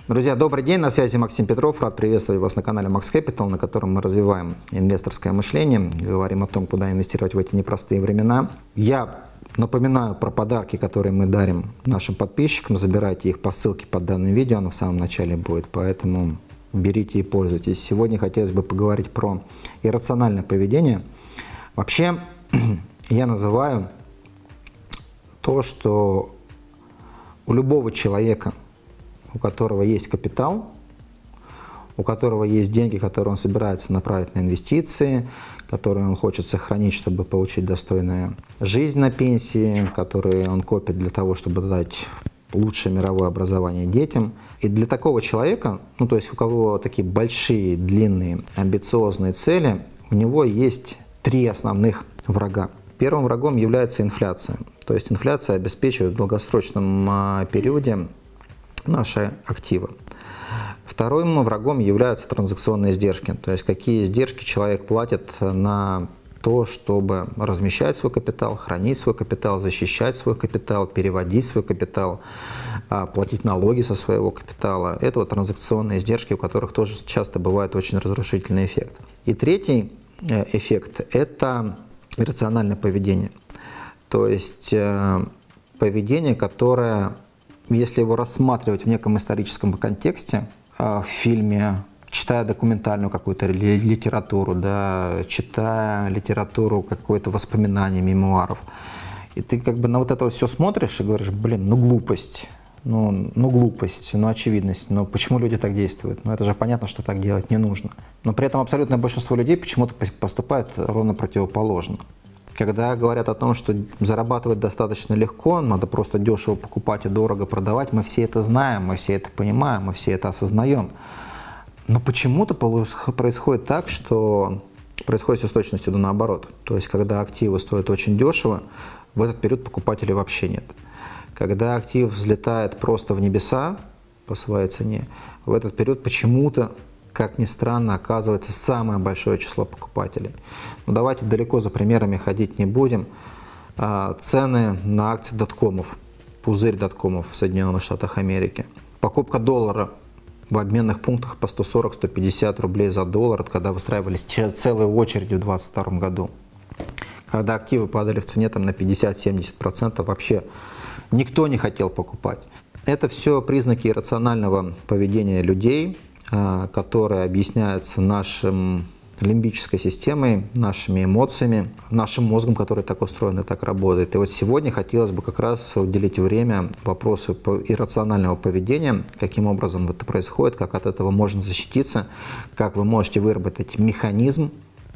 Друзья, добрый день, на связи Максим Петров. Рад приветствовать вас на канале Max Capital, на котором мы развиваем инвесторское мышление, говорим о том, куда инвестировать в эти непростые времена. Я напоминаю про подарки, которые мы дарим нашим подписчикам. Забирайте их по ссылке под данным видео, оно в самом начале будет, поэтому берите и пользуйтесь. Сегодня хотелось бы поговорить про иррациональное поведение. Вообще, я называю то, что у любого человека, у которого есть капитал, у которого есть деньги, которые он собирается направить на инвестиции, которые он хочет сохранить, чтобы получить достойную жизнь на пенсии, которые он копит для того, чтобы дать лучшее мировое образование детям. И для такого человека, то есть у кого такие большие, длинные, амбициозные цели, у него есть три основных врага. Первым врагом является инфляция. То есть инфляция обеспечивает в долгосрочном периоде наши активы. Вторым врагом являются транзакционные издержки, то есть какие издержки человек платит на то, чтобы размещать свой капитал, хранить свой капитал, защищать свой капитал, переводить свой капитал, платить налоги со своего капитала. Это вот транзакционные издержки, у которых тоже часто бывает очень разрушительный эффект. И третий эффект – это иррациональное поведение, то есть поведение, которое, если его рассматривать в неком историческом контексте, в фильме, читая документальную какую-то литературу, да, читая литературу, какое-то воспоминание, мемуаров, и ты как бы на вот это вот все смотришь и говоришь, блин, глупость, глупость, очевидность, почему люди так действуют? Это же понятно, что так делать не нужно. Но при этом абсолютное большинство людей почему-то поступает ровно противоположно. Когда говорят о том, что зарабатывать достаточно легко, надо просто дешево покупать и дорого продавать, мы все это знаем, мы все это понимаем, мы все это осознаем. Но почему-то происходит так, что происходит все с точностью наоборот. То есть, когда активы стоят очень дешево, в этот период покупателей вообще нет. Когда актив взлетает просто в небеса по своей цене, в этот период почему-то, как ни странно, оказывается самое большое число покупателей. Давайте далеко за примерами ходить не будем. Цены на акции доткомов, пузырь доткомов в Соединенных Штатах Америки. Покупка доллара в обменных пунктах по 140-150 рублей за доллар, когда выстраивались целые очереди в 2022 году. Когда активы падали в цене на 50-70%, вообще никто не хотел покупать. Это все признаки иррационального поведения людей, которое объясняется нашей лимбической системой, нашими эмоциями, нашим мозгом, который так устроен и так работает. И вот сегодня хотелось бы как раз уделить время вопросу иррационального поведения, каким образом это происходит, как от этого можно защититься, как вы можете выработать механизм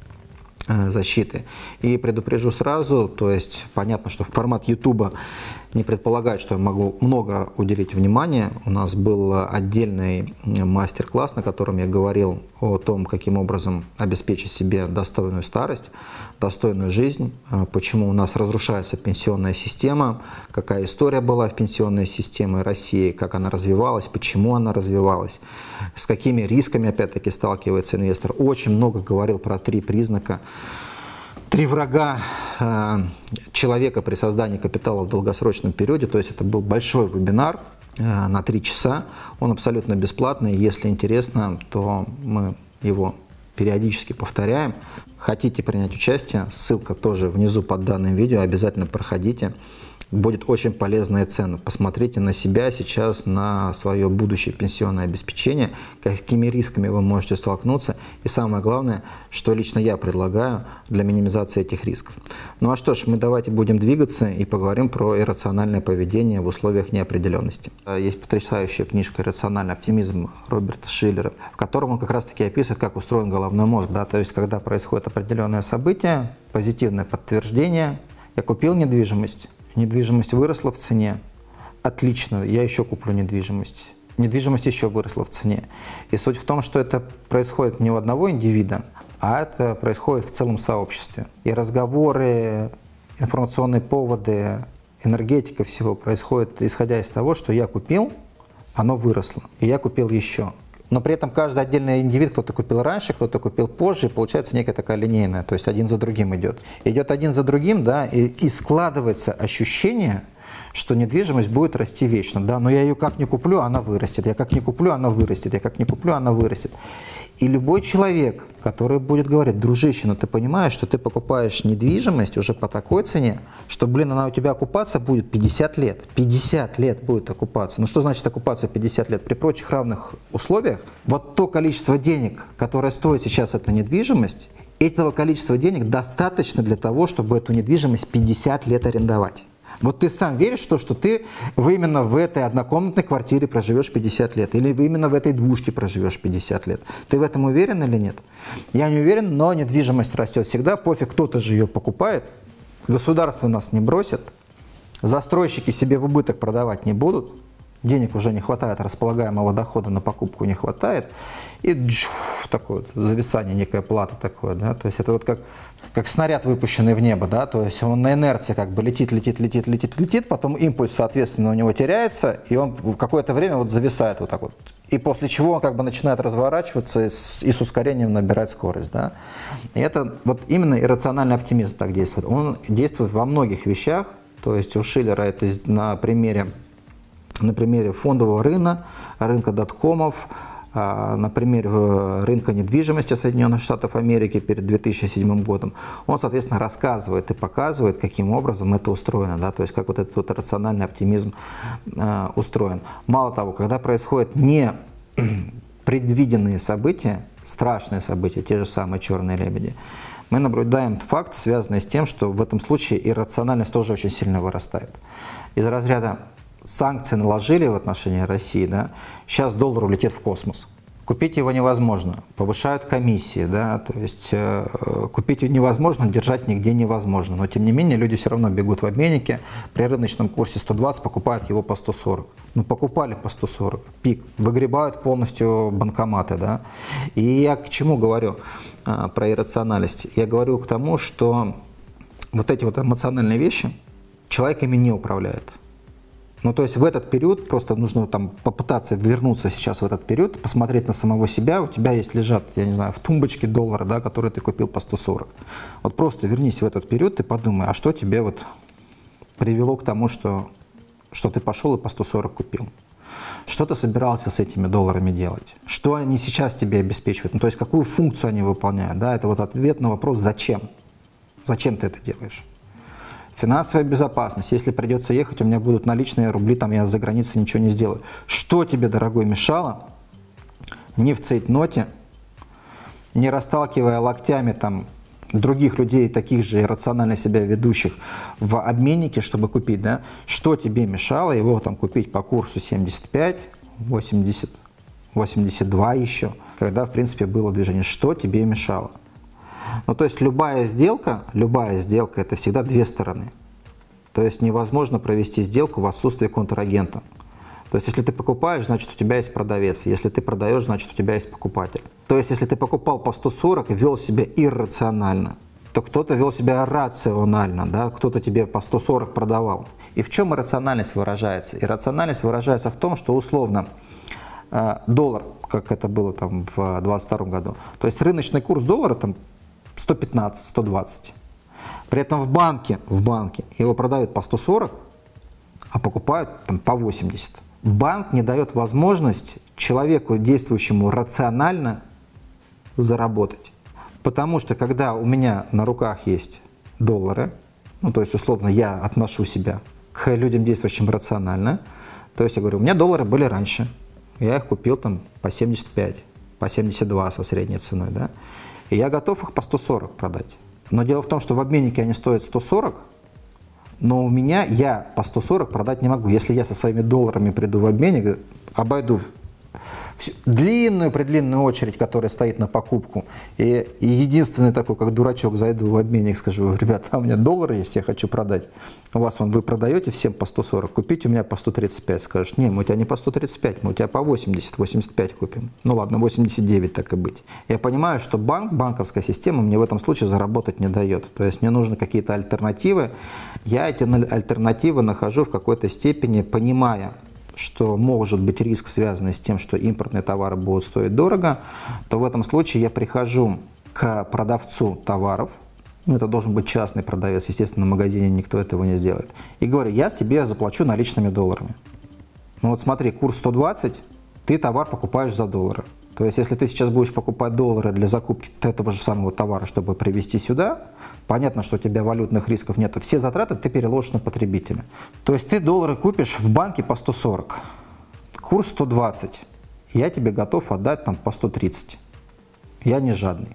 защиты. И предупрежу сразу, то есть понятно, что формат YouTube не предполагает, что я могу много уделить внимания. У нас был отдельный мастер-класс, на котором я говорил о том, каким образом обеспечить себе достойную старость, достойную жизнь, почему у нас разрушается пенсионная система, какая история была в пенсионной системе России, как она развивалась, почему она развивалась, с какими рисками опять-таки сталкивается инвестор. Очень много говорил про три признака, три врага человека при создании капитала в долгосрочном периоде. То есть это был большой вебинар на 3 часа. Он абсолютно бесплатный. Если интересно, то мы его периодически повторяем. Хотите принять участие, ссылка тоже внизу под данным видео. Обязательно проходите. Будет очень полезно и ценно. Посмотрите на себя сейчас, на свое будущее пенсионное обеспечение, какими рисками вы можете столкнуться. И самое главное, что лично я предлагаю для минимизации этих рисков. А что ж, мы давайте будем двигаться и поговорим про иррациональное поведение в условиях неопределенности. Есть потрясающая книжка «Иррациональный оптимизм» Роберта Шиллера, в котором он как раз-таки описывает, как устроен головной мозг. То есть, когда происходит определенное событие, позитивное подтверждение, я купил недвижимость, недвижимость выросла в цене. Отлично, я еще куплю недвижимость. Недвижимость еще выросла в цене. И суть в том, что это происходит не у одного индивида, а это происходит в целом сообществе. И разговоры, информационные поводы, энергетика всего происходит, исходя из того, что я купил, оно выросло, и я купил еще. Но при этом каждый отдельный индивид, кто-то купил раньше, кто-то купил позже, получается некая такая линейная, то есть один за другим идет. Идет один за другим, и складывается ощущение, что недвижимость будет расти вечно, да, но я ее как не куплю, она вырастет, я как не куплю, она вырастет, я как не куплю, она вырастет. И любой человек, который будет говорить: дружище, ну ты понимаешь, что ты покупаешь недвижимость уже по такой цене, что, блин, она у тебя окупаться будет 50 лет, 50 лет будет окупаться. Ну что значит окупаться 50 лет? При прочих равных условиях, вот то количество денег, которое стоит сейчас эта недвижимость, этого количества денег достаточно для того, чтобы эту недвижимость 50 лет арендовать. Вот ты сам веришь в то, что вы именно в этой однокомнатной квартире проживешь 50 лет, или вы именно в этой двушке проживешь 50 лет? Ты в этом уверен или нет? Я не уверен, но недвижимость растет всегда, пофиг, кто-то же ее покупает, государство нас не бросит, застройщики себе в убыток продавать не будут, денег уже не хватает, располагаемого дохода на покупку не хватает, и такое вот зависание, некая плата такое, да, то есть это вот как снаряд, выпущенный в небо, да, то есть он на инерции как бы летит, потом импульс, соответственно, у него теряется, и он в какое-то время вот зависает вот так вот, и после чего он как бы начинает разворачиваться и с ускорением набирать скорость, да, и это вот именно иррациональный оптимизм так действует, он действует во многих вещах, то есть у Шиллера это на примере фондового рынка доткомов, на примере рынка недвижимости Соединенных Штатов Америки перед 2007 годом, он, соответственно, рассказывает и показывает, каким образом это устроено, да, то есть как вот этот вот рациональный оптимизм устроен. Мало того, когда происходят непредвиденные события, страшные события, те же самые черные лебеди, мы наблюдаем факт, связанный с тем, что в этом случае иррациональность тоже очень сильно вырастает. Из разряда санкции наложили в отношении России, да, сейчас доллар улетит в космос. Купить его невозможно, повышают комиссии, да, то есть купить невозможно, держать нигде невозможно. Но тем не менее люди все равно бегут в обменнике, при рыночном курсе 120 покупают его по 140. Ну покупали по 140, пик, выгребают полностью банкоматы, да. И я к чему говорю про иррациональность? Я говорю к тому, что вот эти вот эмоциональные вещи человеками не управляют. Ну, то есть в этот период просто нужно там попытаться вернуться сейчас в этот период, посмотреть на самого себя. У тебя есть лежат, я не знаю, в тумбочке доллары, да, которые ты купил по 140. Вот просто вернись в этот период и подумай, а что тебе вот привело к тому, что ты пошел и по 140 купил? Что ты собирался с этими долларами делать? Что они сейчас тебе обеспечивают? Ну, то есть какую функцию они выполняют? Да? Это вот ответ на вопрос «зачем?». Зачем ты это делаешь? Финансовая безопасность. Если придется ехать, у меня будут наличные рубли, там я за границей ничего не сделаю. Что тебе, дорогой, мешало не в цейтноте, не расталкивая локтями там других людей, таких же иррационально себя ведущих, в обменнике, чтобы купить, да? Что тебе мешало его там купить по курсу 75, 80, 82 еще, когда, в принципе, было движение? Что тебе мешало? Ну, то есть любая сделка – это всегда две стороны. То есть невозможно провести сделку в отсутствии контрагента. То есть если ты покупаешь, значит, у тебя есть продавец. Если ты продаешь, значит, у тебя есть покупатель. То есть если ты покупал по 140 и вел себя иррационально, то кто-то вел себя рационально, да? Кто-то тебе по 140 продавал. И в чем иррациональность выражается? Иррациональность выражается в том, что условно доллар, как это было там в 2022 году, то есть рыночный курс доллара там 115, 120. При этом в банке его продают по 140, а покупают там, по 80. Банк не дает возможность человеку, действующему рационально, заработать. Потому что когда у меня на руках есть доллары, ну то есть условно я отношу себя к людям, действующим рационально, то есть я говорю, у меня доллары были раньше, я их купил там по 75, по 72 со средней ценой, да, и я готов их по 140 продать. Но дело в том, что в обменнике они стоят 140, но у меня я по 140 продать не могу. Если я со своими долларами приду в обменник, обойду длинную-предлинную очередь, которая стоит на покупку, и единственный такой, как дурачок, зайду в обменник, скажу, ребята, у меня доллары есть, я хочу продать. У вас вы продаете всем по 140, купите у меня по 135. Скажешь, не, мы у тебя не по 135, мы у тебя по 80, 85 купим. Ну ладно, 89 так и быть. Я понимаю, что банковская система мне в этом случае заработать не дает. То есть мне нужны какие-то альтернативы. Я эти альтернативы нахожу в какой-то степени, понимая, что может быть риск, связанный с тем, что импортные товары будут стоить дорого, то в этом случае я прихожу к продавцу товаров ну, это должен быть частный продавец, естественно, в магазине никто этого не сделает, и говорю, я тебе заплачу наличными долларами. Ну вот смотри, курс 120, ты товар покупаешь за доллары. То есть, если ты сейчас будешь покупать доллары для закупки этого же самого товара, чтобы привезти сюда, понятно, что у тебя валютных рисков нет, все затраты ты переложишь на потребителя. То есть, ты доллары купишь в банке по 140, курс 120, я тебе готов отдать там по 130, я не жадный.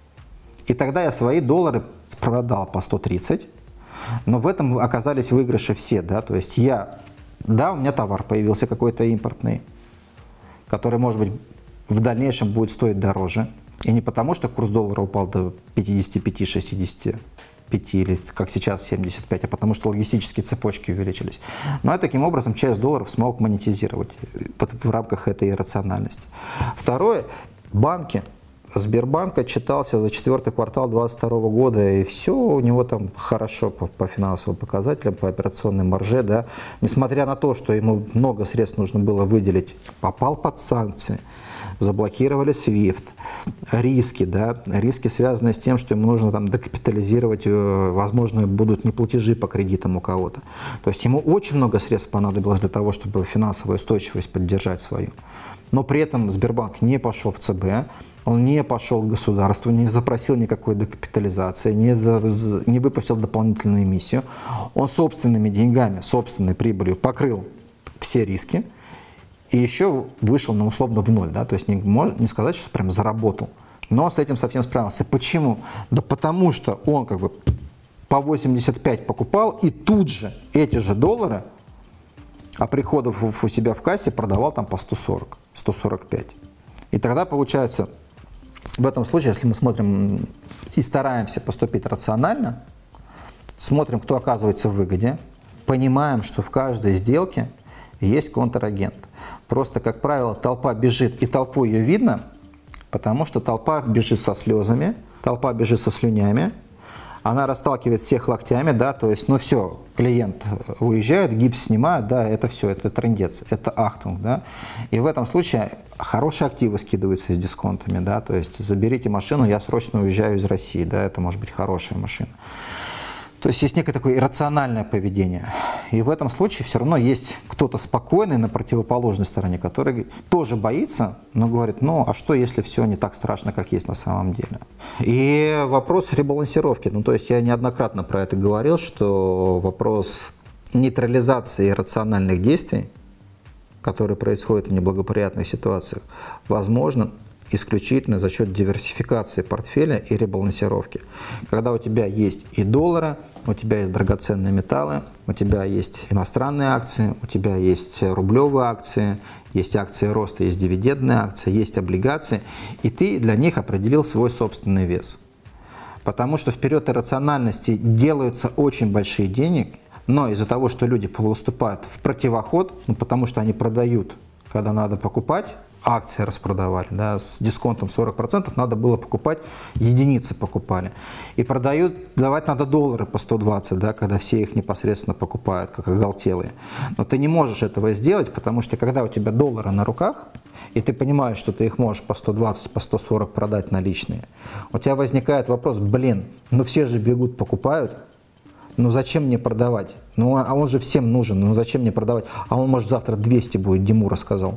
И тогда я свои доллары продал по 130, но в этом оказались выигрыши все, да, то есть, да, у меня товар появился какой-то импортный, который, может быть, в дальнейшем будет стоить дороже. И не потому, что курс доллара упал до 55-65 или как сейчас 75, а потому что логистические цепочки увеличились. Но я таким образом часть долларов смог монетизировать в рамках этой рациональности. Второе, банки. Сбербанк отчитался за 4-й квартал 2022 года, и все у него там хорошо по финансовым показателям, по операционной марже, да, несмотря на то, что ему много средств нужно было выделить, попал под санкции, заблокировали SWIFT, риски, да, риски, связанные с тем, что ему нужно там докапитализировать, возможно, будут неплатежи по кредитам у кого-то. То есть ему очень много средств понадобилось для того, чтобы финансовую устойчивость поддержать свою. Но при этом Сбербанк не пошел в ЦБ, он не пошел к государству, не запросил никакой декапитализации, не выпустил дополнительную эмиссию. Он собственными деньгами, собственной прибылью покрыл все риски и еще вышел на условно в ноль. Да? То есть не сказать, что прям заработал, но с этим совсем справился. Почему? Да потому что он как бы по 85 покупал и тут же эти же доллары, оприходовав у себя в кассе, продавал там по 140, 145. И тогда получается, в этом случае, если мы смотрим и стараемся поступить рационально, смотрим, кто оказывается в выгоде, понимаем, что в каждой сделке есть контрагент. Просто, как правило, толпа бежит, и толпу ее видно, потому что толпа бежит со слезами, толпа бежит со слюнями, она расталкивает всех локтями, да, то есть, ну все, клиент уезжает, гипс снимает, да, это все, это трындец, это ахтунг, да. И в этом случае хорошие активы скидываются с дисконтами, да, то есть заберите машину, я срочно уезжаю из России, да, это может быть хорошая машина. То есть есть некое такое иррациональное поведение. И в этом случае все равно есть кто-то спокойный на противоположной стороне, который тоже боится, но говорит, ну а что, если все не так страшно, как есть на самом деле. И вопрос ребалансировки. Ну то есть я неоднократно про это говорил, что вопрос нейтрализации рациональных действий, которые происходят в неблагоприятных ситуациях, возможно исключительно за счет диверсификации портфеля и ребалансировки. Когда у тебя есть и доллары, у тебя есть драгоценные металлы, у тебя есть иностранные акции, у тебя есть рублевые акции, есть акции роста, есть дивидендные акции, есть облигации, и ты для них определил свой собственный вес. Потому что в период иррациональности делаются очень большие деньги, но из-за того, что люди поступают в противоход, ну, потому что они продают, когда надо покупать, акции распродавали, да, с дисконтом 40%, надо было покупать, единицы покупали. И продают, давать надо доллары по 120, да, когда все их непосредственно покупают, как оголтелые. Но ты не можешь этого сделать, потому что когда у тебя доллары на руках, и ты понимаешь, что ты их можешь по 120, по 140 продать наличные, у тебя возникает вопрос, блин, ну все же бегут, покупают, ну зачем мне продавать? Ну а он же всем нужен, ну зачем мне продавать? А он может завтра 200 будет, Диму рассказал.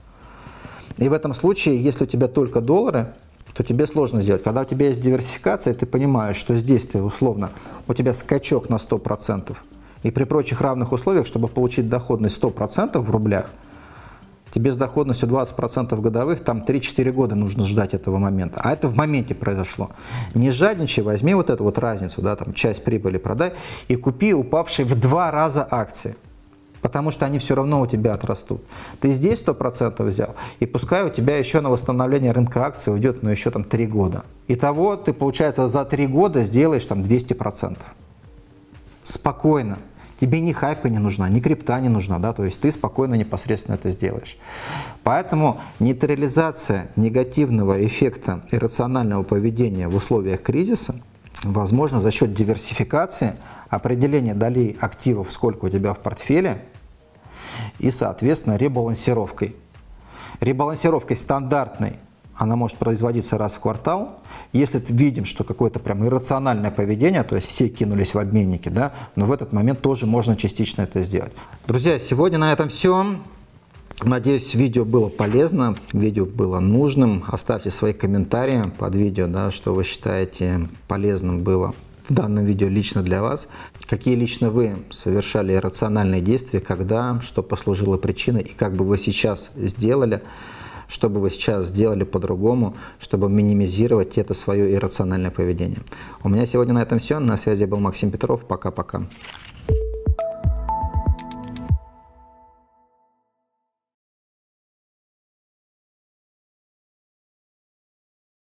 И в этом случае, если у тебя только доллары, то тебе сложно сделать. Когда у тебя есть диверсификация, ты понимаешь, что здесь ты условно, у тебя скачок на 100%. И при прочих равных условиях, чтобы получить доходность 100% в рублях, тебе с доходностью 20% годовых, там 3-4 года нужно ждать этого момента. А это в моменте произошло. Не жадничай, возьми вот эту вот разницу, да, там часть прибыли продай и купи упавшие в 2 раза акции. Потому что они все равно у тебя отрастут. Ты здесь 100% взял, и пускай у тебя еще на восстановление рынка акций уйдет, ну, еще там 3 года. Итого ты, получается, за 3 года сделаешь там 200%. Спокойно. Тебе ни хайпа не нужна, ни крипта не нужна, да, то есть ты спокойно, непосредственно это сделаешь. Поэтому нейтрализация негативного эффекта иррационального поведения в условиях кризиса возможно за счет диверсификации, определения долей активов, сколько у тебя в портфеле, и, соответственно, ребалансировкой. Ребалансировкой стандартной она может производиться раз в квартал. Если видим, что какое-то прям иррациональное поведение, то есть все кинулись в обменники, да, но в этот момент тоже можно частично это сделать. Друзья, сегодня на этом все. Надеюсь, видео было полезно, видео было нужным. Оставьте свои комментарии под видео, да, что вы считаете полезным было в данном видео лично для вас. Какие лично вы совершали иррациональные действия, когда, что послужило причиной и как бы вы сейчас сделали, что бы вы сейчас сделали по-другому, чтобы минимизировать это свое иррациональное поведение. У меня сегодня на этом все. На связи был Максим Петров. Пока-пока.